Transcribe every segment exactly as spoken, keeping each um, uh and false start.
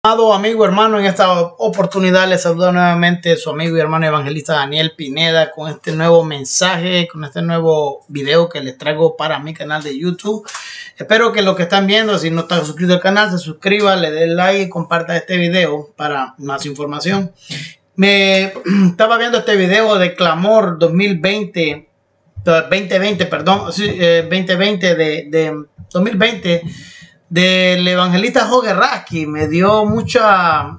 Amado amigo, hermano, en esta oportunidad les saluda nuevamente su amigo y hermano evangelista Daniel Pineda con este nuevo mensaje, con este nuevo video que les traigo para mi canal de YouTube. Espero que los que están viendo, si no están suscritos al canal, se suscriban, le den like y compartan este video para más información. Me estaba viendo este video de Clamor dos mil veinte, veinte veinte, perdón, sí, eh, veinte veinte de, de dos mil veinte. Del evangelista Jorge Rasky. Me dio mucha,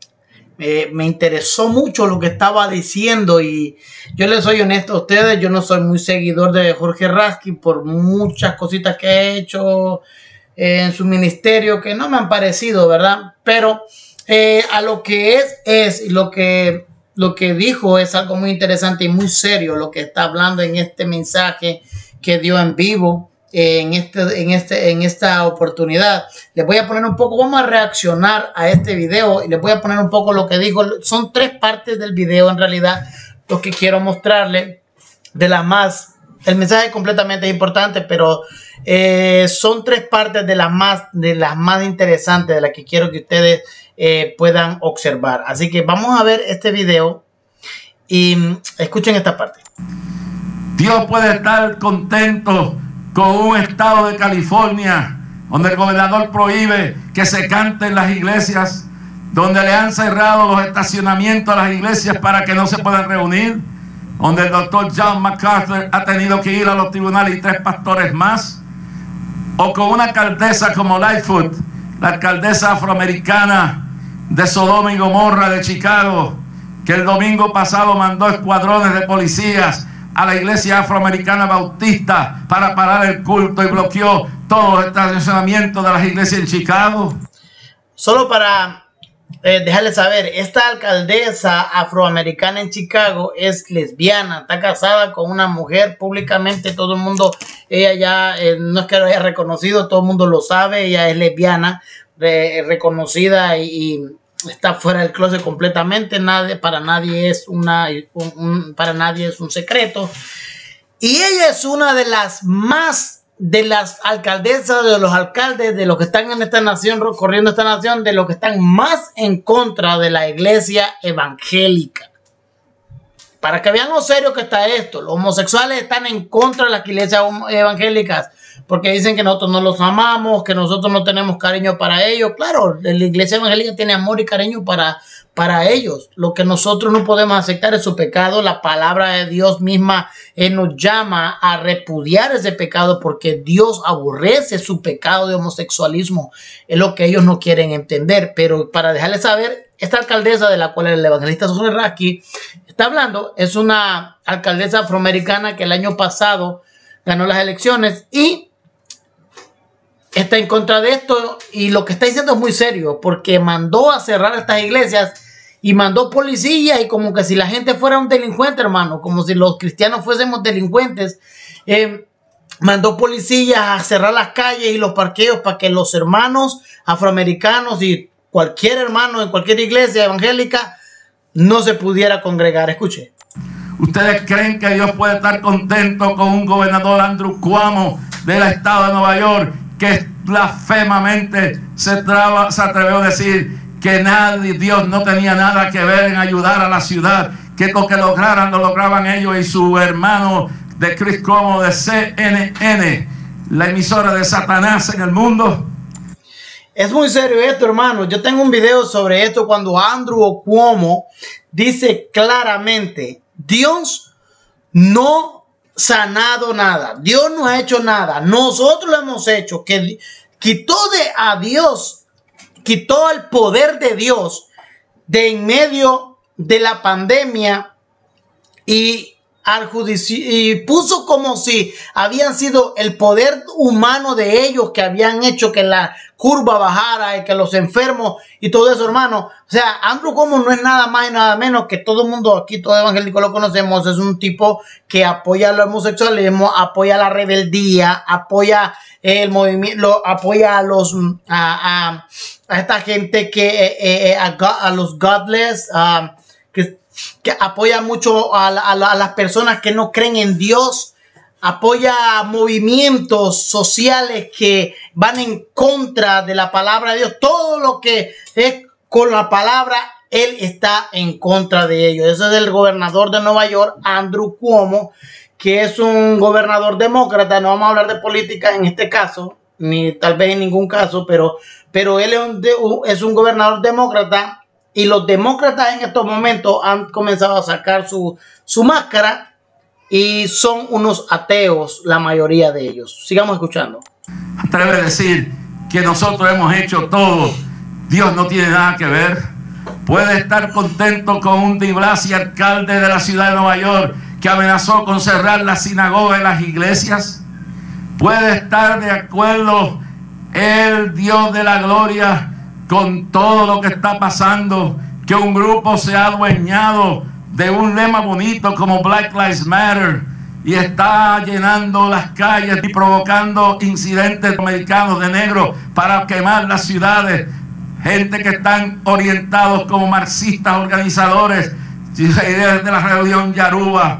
eh, me interesó mucho lo que estaba diciendo, y yo les soy honesto a ustedes, yo no soy muy seguidor de Jorge Rasky por muchas cositas que ha hecho eh, en su ministerio que no me han parecido, ¿verdad? Pero eh, a lo que es, es lo que, lo que dijo es algo muy interesante y muy serio, lo que está hablando en este mensaje que dio en vivo. En, este, en, este, en esta oportunidad les voy a poner un poco, vamos a reaccionar a este video y les voy a poner un poco lo que dijo. Son tres partes del video en realidad lo que quiero mostrarles. De las más, el mensaje es completamente importante, pero eh, son tres partes de las más, de las más interesantes, de las que quiero que ustedes eh, puedan observar. Así que vamos a ver este video y escuchen esta parte. Dios puede estar contento con un estado de California donde el gobernador prohíbe que se cante en las iglesias, donde le han cerrado los estacionamientos a las iglesias para que no se puedan reunir, donde el doctor John MacArthur ha tenido que ir a los tribunales y tres pastores más, o con una alcaldesa como Lightfoot, la alcaldesa afroamericana de Sodoma y Gomorra de Chicago, que el domingo pasado mandó escuadrones de policías a la iglesia afroamericana bautista para parar el culto y bloqueó todos los estacionamientos de las iglesias en Chicago. Solo para eh, dejarles saber, esta alcaldesa afroamericana en Chicago es lesbiana, está casada con una mujer públicamente, todo el mundo, ella ya, eh, no es que lo haya reconocido, todo el mundo lo sabe, ella es lesbiana, re, reconocida y, y está fuera del closet completamente. Nadie, para nadie es una un, un, para nadie es un secreto, y ella es una de las más de las alcaldesas, de los alcaldes, de los que están en esta nación, recorriendo esta nación, de los que están más en contra de la iglesia evangélica. Para que vean lo serio que está esto, los homosexuales están en contra de las iglesias evangélicas porque dicen que nosotros no los amamos, que nosotros no tenemos cariño para ellos. Claro, la iglesia evangélica tiene amor y cariño para, para ellos. Lo que nosotros no podemos aceptar es su pecado. La palabra de Dios misma eh, nos llama a repudiar ese pecado, porque Dios aborrece su pecado de homosexualismo. Es lo que ellos no quieren entender. Pero para dejarles saber, esta alcaldesa de la cual el evangelista Jorge Rasky está hablando es una alcaldesa afroamericana que el año pasado ganó las elecciones y está en contra de esto, y lo que está diciendo es muy serio, porque mandó a cerrar estas iglesias y mandó policías, y como que si la gente fuera un delincuente, hermano, como si los cristianos fuésemos delincuentes. Eh, mandó policías a cerrar las calles y los parqueos para que los hermanos afroamericanos y cualquier hermano en cualquier iglesia evangélica no se pudiera congregar. Escuche. ¿Ustedes creen que Dios puede estar contento con un gobernador, Andrew Cuomo, del estado de Nueva York, que blasfemamente se, traba, se atrevió a decir que nadie, Dios no tenía nada que ver en ayudar a la ciudad, que lo que lograran lo lograban ellos y su hermano de Chris Cuomo de C N N, la emisora de Satanás en el mundo? Es muy serio esto, hermano. Yo tengo un video sobre esto cuando Andrew Cuomo dice claramente: Dios no sanado nada, Dios no ha hecho nada, nosotros lo hemos hecho. Que quitó de a Dios, quitó el poder de Dios de en medio de la pandemia y al judici y puso como si habían sido el poder humano de ellos que habían hecho que la curva bajara y que los enfermos y todo eso, hermano. O sea, Andrew Cuomo no es nada más y nada menos que todo el mundo aquí, todo evangélico lo conocemos. Es un tipo que apoya el homosexualismo, apoya la rebeldía, apoya el movimiento, apoya a los a, a, a esta gente que eh, a, a los godless, uh, que que apoya mucho a, a, a las personas que no creen en Dios, apoya movimientos sociales que van en contra de la palabra de Dios, todo lo que es con la palabra, él está en contra de ellos. Ese es el gobernador de Nueva York, Andrew Cuomo, que es un gobernador demócrata. No vamos a hablar de política en este caso, ni tal vez en ningún caso, pero, pero él es un, es un gobernador demócrata. Y los demócratas en estos momentos han comenzado a sacar su, su máscara y son unos ateos, la mayoría de ellos. Sigamos escuchando. Atreve a decir que nosotros hemos hecho todo. Dios no tiene nada que ver. Puede estar contento con un de Blasio, alcalde de la ciudad de Nueva York, que amenazó con cerrar las sinagogas y las iglesias. Puede estar de acuerdo el Dios de la gloria con todo lo que está pasando, que un grupo se ha adueñado de un lema bonito como Black Lives Matter y está llenando las calles y provocando incidentes americanos de negro para quemar las ciudades. Gente que están orientados como marxistas organizadores de la religión Yaruba.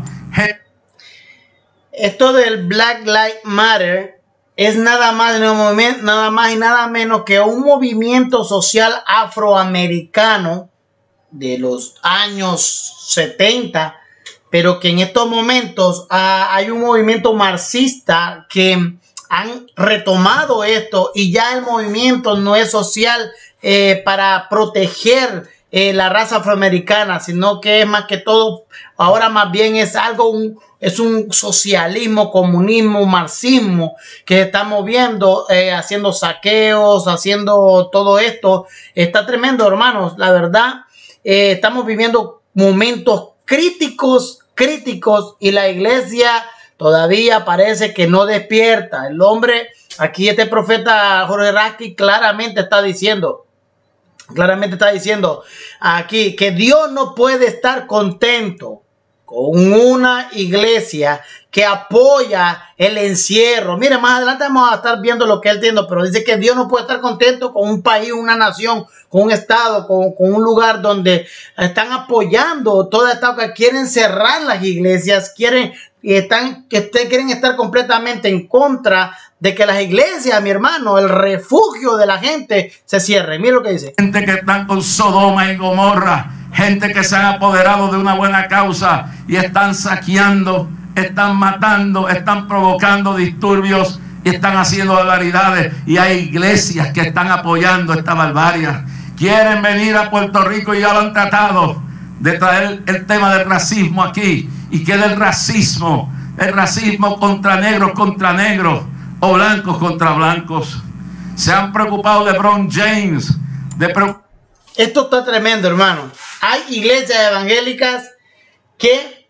Esto del Black Lives Matter es nada más, nada más y nada menos que un movimiento social afroamericano de los años setenta, pero que en estos momentos ah, hay un movimiento marxista que han retomado esto y ya el movimiento no es social eh, para proteger eh, la raza afroamericana, sino que es más que todo, ahora más bien es algo, un, es un socialismo, comunismo, marxismo que estamos viendo, eh, haciendo saqueos, haciendo todo esto. Está tremendo, hermanos, la verdad. Eh, estamos viviendo momentos críticos, críticos y la iglesia todavía parece que no despierta. El hombre, aquí este profeta Jorge Rasky claramente está diciendo, claramente está diciendo aquí que Dios no puede estar contento con una iglesia que apoya el encierro. Mire, más adelante vamos a estar viendo lo que él tiene, pero dice que Dios no puede estar contento con un país, una nación, con un estado, con, con un lugar donde están apoyando toda esta que quieren cerrar las iglesias, quieren, y están, que quieren estar completamente en contra de que las iglesias, mi hermano, el refugio de la gente, se cierren. Mira lo que dice. Gente que están con Sodoma y Gomorra, gente que se han apoderado de una buena causa y están saqueando, están matando, están provocando disturbios y están haciendo barbaridades. Y hay iglesias que están apoyando esta barbarie. Quieren venir a Puerto Rico y ya lo han tratado de traer el tema del racismo aquí. Y que el racismo, el racismo contra negros contra negros o blancos contra blancos. Se han preocupado de LeBron James, de preocup Esto está tremendo, hermano. Hay iglesias evangélicas que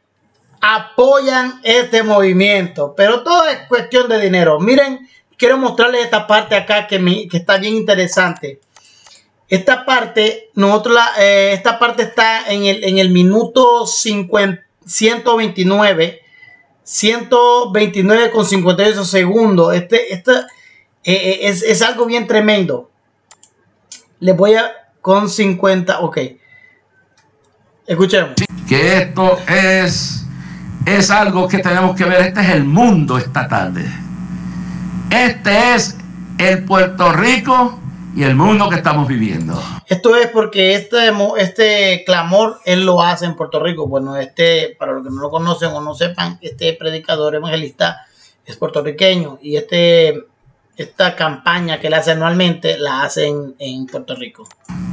apoyan este movimiento, pero todo es cuestión de dinero. Miren, quiero mostrarles esta parte acá que, me, que está bien interesante. Esta parte, nosotros la, eh, esta parte está en el, en el minuto cincuenta, ciento veintinueve, ciento veintinueve con cincuenta y ocho segundos. Este, este eh, es, es algo bien tremendo. Les voy a con cincuenta, ok. Escuchemos. Que esto es, es algo que tenemos que ver. Este es el mundo esta tarde. Este es el Puerto Rico y el mundo que estamos viviendo. Esto es porque este, este clamor él lo hace en Puerto Rico. Bueno, este, para los que no lo conocen o no sepan, este predicador evangelista es puertorriqueño y este, esta campaña que él hace anualmente la hace en, en Puerto Rico.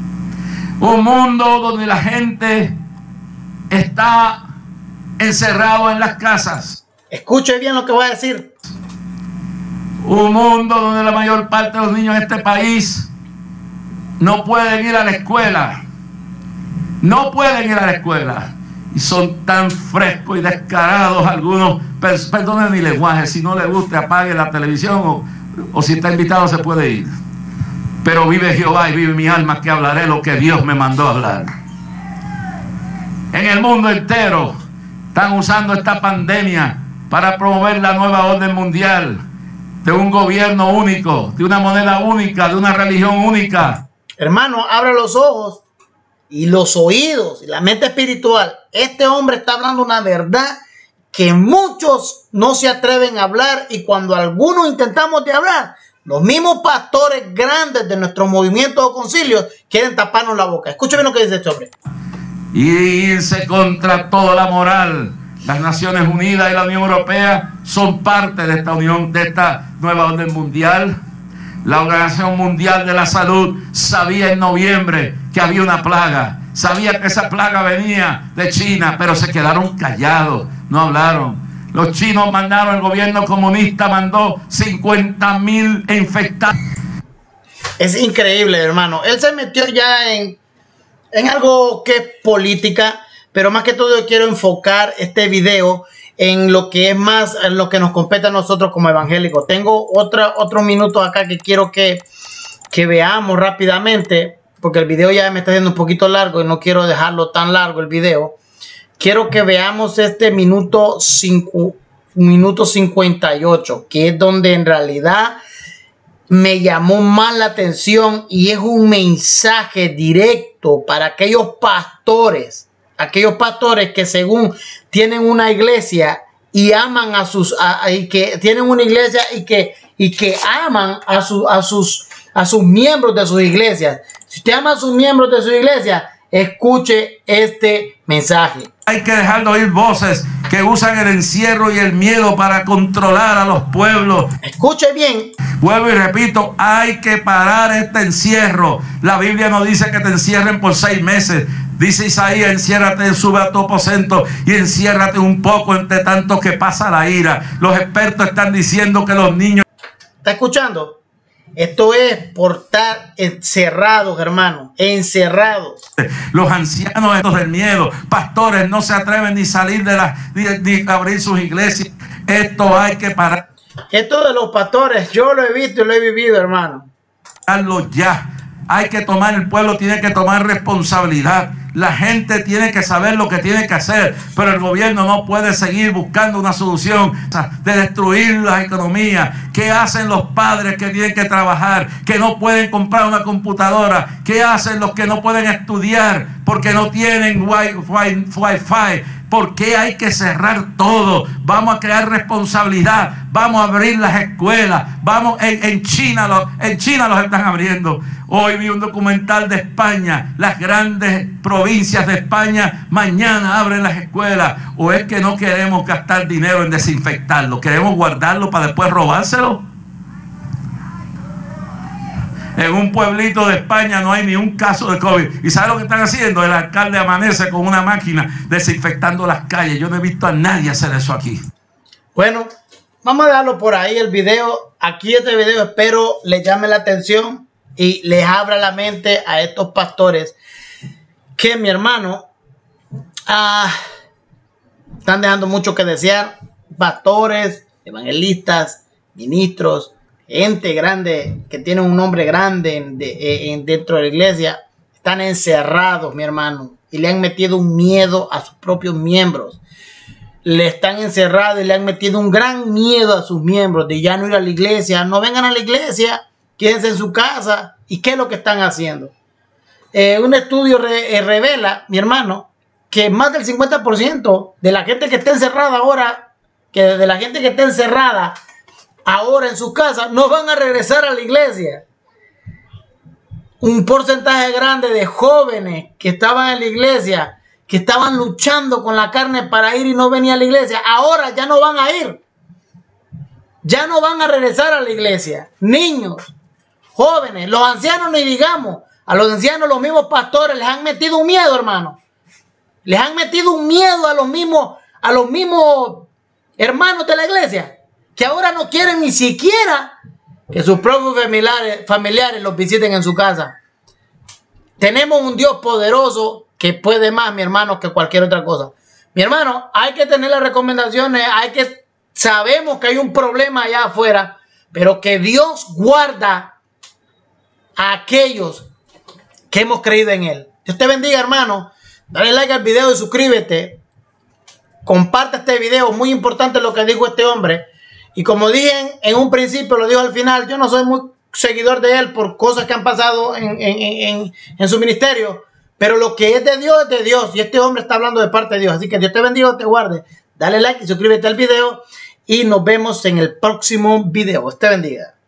Un mundo donde la gente está encerrado en las casas. Escuche bien lo que voy a decir. Un mundo donde la mayor parte de los niños en este país no pueden ir a la escuela. No pueden ir a la escuela. Y son tan frescos y descarados algunos. Perdonen mi lenguaje. Si no le gusta, apague la televisión o, o si está invitado se puede ir. Pero vive Jehová y vive mi alma que hablaré lo que Dios me mandó a hablar. En el mundo entero están usando esta pandemia para promover la nueva orden mundial de un gobierno único, de una moneda única, de una religión única. Hermano, abra los ojos y los oídos y la mente espiritual. Este hombre está hablando una verdad que muchos no se atreven a hablar y cuando algunos intentamos de hablar, los mismos pastores grandes de nuestros movimientos o concilios quieren taparnos la boca. Escúcheme lo que dice este hombre. Y irse contra toda la moral. Las Naciones Unidas y la Unión Europea son parte de esta unión, de esta nueva orden mundial. La Organización Mundial de la Salud sabía en noviembre que había una plaga. Sabía que esa plaga venía de China, pero se quedaron callados, no hablaron. Los chinos mandaron, el gobierno comunista mandó cincuenta mil infectados. Es increíble, hermano. Él se metió ya en, en algo que es política, pero más que todo yo quiero enfocar este video en lo que es más, en lo que nos compete a nosotros como evangélicos. Tengo otra, otros minutos acá que quiero que, que veamos rápidamente, porque el video ya me está haciendo un poquito largo y no quiero dejarlo tan largo el video. Quiero que veamos este minuto, cinco, minuto cincuenta y ocho, que es donde en realidad me llamó más la atención y es un mensaje directo para aquellos pastores, aquellos pastores que según tienen una iglesia y aman a sus, a, y que tienen una iglesia y que, y que aman a, su, a, sus, a sus miembros de sus iglesias. Si usted ama a sus miembros de su iglesia, escuche este mensaje. Hay que dejar de oír voces que usan el encierro y el miedo para controlar a los pueblos. Escuche bien. Vuelvo y repito, hay que parar este encierro. La Biblia no dice que te encierren por seis meses. Dice Isaías, enciérrate, sube a tu aposento y enciérrate un poco entre tanto que pasa la ira. Los expertos están diciendo que los niños... ¿Está escuchando? Esto es por estar encerrados, hermano, encerrados. Los ancianos estos del miedo, pastores no se atreven ni salir de la, ni, ni abrir sus iglesias. Esto hay que parar. Esto de los pastores, yo lo he visto y lo he vivido, hermano. Pararlo ya. Hay que tomar, el pueblo tiene que tomar responsabilidad. La gente tiene que saber lo que tiene que hacer, pero el gobierno no puede seguir buscando una solución de destruir la economía. ¿Qué hacen los padres que tienen que trabajar, que no pueden comprar una computadora? ¿Qué hacen los que no pueden estudiar porque no tienen wifi? ¿Por qué hay que cerrar todo? Vamos a crear responsabilidad. Vamos a abrir las escuelas. Vamos en, en China, los, en China los están abriendo. Hoy vi un documental de España. Las grandes provincias de España mañana abren las escuelas. ¿O es que no queremos gastar dinero en desinfectarlo? ¿Queremos guardarlo para después robárselo? En un pueblito de España no hay ni un caso de COVID. ¿Y sabe lo que están haciendo? El alcalde amanece con una máquina desinfectando las calles. Yo no he visto a nadie hacer eso aquí. Bueno, vamos a dejarlo por ahí el video. Aquí este video espero les llame la atención y les abra la mente a estos pastores que, mi hermano, ah, están dejando mucho que desear. Pastores, evangelistas, ministros, gente grande que tiene un nombre grande en, de, en, dentro de la iglesia, están encerrados, mi hermano, y le han metido un miedo a sus propios miembros. Le están encerrados y le han metido un gran miedo a sus miembros de ya no ir a la iglesia. No vengan a la iglesia, quédense en su casa. ¿Y qué es lo que están haciendo? Eh, un estudio re, eh, revela, mi hermano, que más del cincuenta por ciento de la gente que está encerrada ahora, que de la gente que está encerrada ahora en su casa, no van a regresar a la iglesia. Un porcentaje grande de jóvenes que estaban en la iglesia, que estaban luchando con la carne para ir y no venían a la iglesia, ahora ya no van a ir. Ya no van a regresar a la iglesia. Niños, jóvenes, los ancianos ni digamos. A los ancianos los mismos pastores les han metido un miedo, hermano. Les han metido un miedo a los mismos, a los mismos hermanos de la iglesia, que ahora no quieren ni siquiera que sus propios familiares, familiares los visiten en su casa. Tenemos un Dios poderoso que puede más, mi hermano, que cualquier otra cosa. Mi hermano, hay que tener las recomendaciones, hay que, sabemos que hay un problema allá afuera, pero que Dios guarda a aquellos que hemos creído en Él. Dios te bendiga, hermano. Dale like al video y suscríbete. Comparte este video, muy importante lo que dijo este hombre. Y como dije en, en un principio, lo dijo al final, yo no soy muy seguidor de él por cosas que han pasado en, en, en, en su ministerio. Pero lo que es de Dios es de Dios. Y este hombre está hablando de parte de Dios. Así que Dios te bendiga, te guarde. Dale like y suscríbete al video. Y nos vemos en el próximo video. Dios te bendiga.